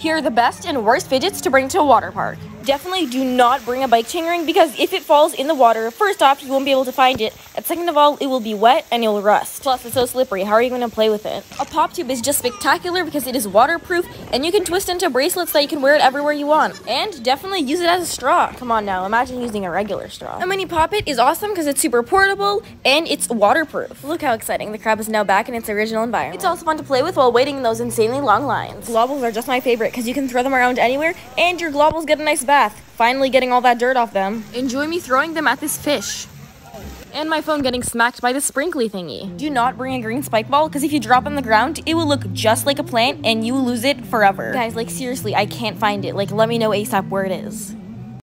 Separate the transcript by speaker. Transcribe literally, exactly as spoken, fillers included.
Speaker 1: Here are the best and worst fidgets to bring to a water park. Definitely do not bring a bike chain ring because if it falls in the water, first off, you won't be able to find it, and second of all, it will be wet and you'll rust. Plus, it's so slippery, how are you going to play with it? A pop tube is just spectacular because it is waterproof and you can twist into bracelets that you can wear it everywhere you want. And definitely use it as a straw. Come on now, imagine using a regular straw. A mini poppet is awesome because it's super portable and it's waterproof. Look how exciting, the crab is now back in its original environment. It's also fun to play with while waiting in those insanely long lines. Globbles are just my favorite because you can throw them around anywhere and your globbles get a nice bath. Finally getting all that dirt off them. Enjoy me throwing them at this fish. And my phone getting smacked by the sprinkly thingy. Do not bring a green spike ball because if you drop on the ground, it will look just like a plant and you will lose it forever. Guys, like seriously, I can't find it. Like let me know ASAP where it is.